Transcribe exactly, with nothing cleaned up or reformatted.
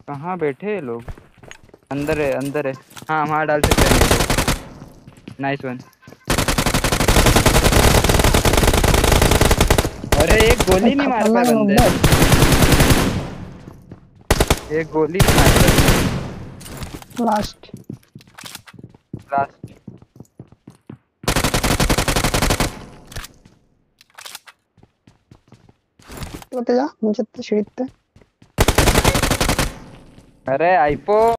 कहाँ बैठे ये लोग? अंदर है, अंदर है। हाँ वहाँ डाल सकते हैं। Nice one. अरे एक गोली नहीं मार पाए खतरनाक बंदे। नंबर। एक गोली नहीं मार पाए। लास्ट। लास्ट। तो जा मुझे तो सीढ़ी अरे आईपो।